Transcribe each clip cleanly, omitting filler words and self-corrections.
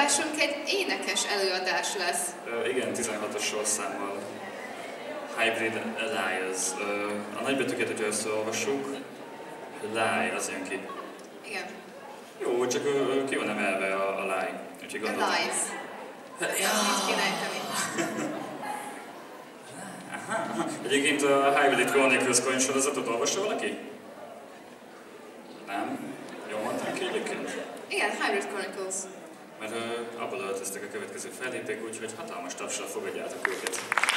előadásunk egy énekes előadás lesz. Igen, 16-os sorszámmal. Hybrid Allies. A nagybetűket, hogyha összeolvassuk, lie az jön ki. Igen. Jó, csak ki van emelve a lie. Úgyhogy gondoltam. A lies. Ja. Mit kéne ejteni? Egyébként a Hybrid Chronicles könyvsorozatot olvassa valaki? Nem? Jól mondtam ki egyébként? Igen, Hybrid Chronicles. Mert abból öltöztek a következő fellépők, úgyhogy hatalmas tapsal fogadjátok őket.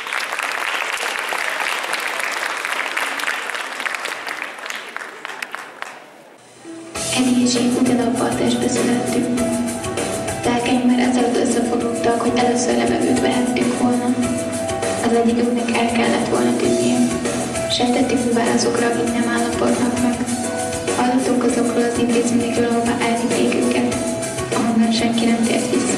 Eddie és én ugyanabban a testbe születtünk. Lelkeink már ezelőtt összefogottak, hogy először levegőt vehettünk volna. Az egyikünknek el kellett volna tűnnie. Sejtettük válaszokra, akik nem állapodnak meg. Hallottunk azokról az intézményekről, ahova elvitték őket, ahonnan senki nem tért vissza.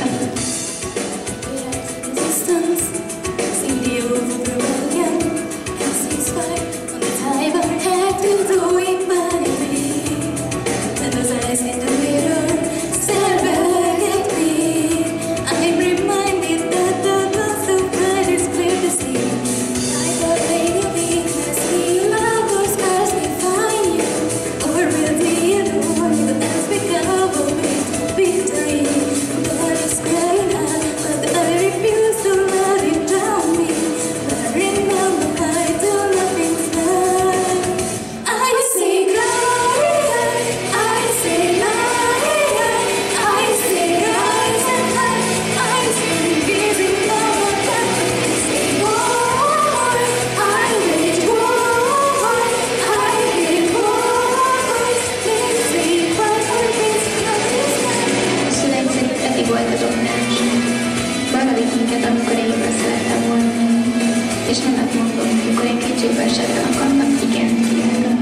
És nem lehet mondani, amikor én kétségbe esetben akarnak, igen, ilyenre.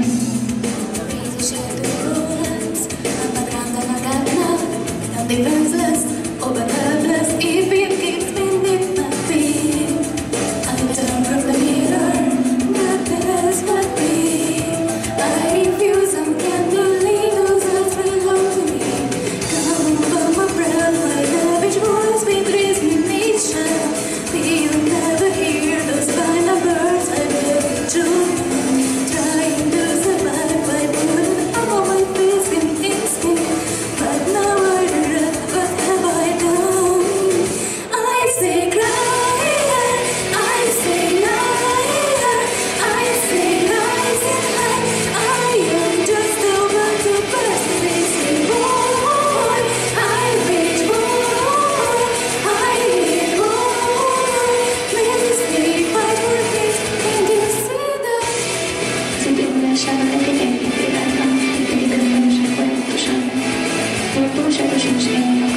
Túlságosan is élni